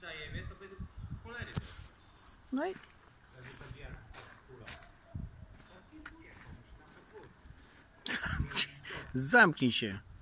zajebie, to będą cholery. No i... Zamknij się.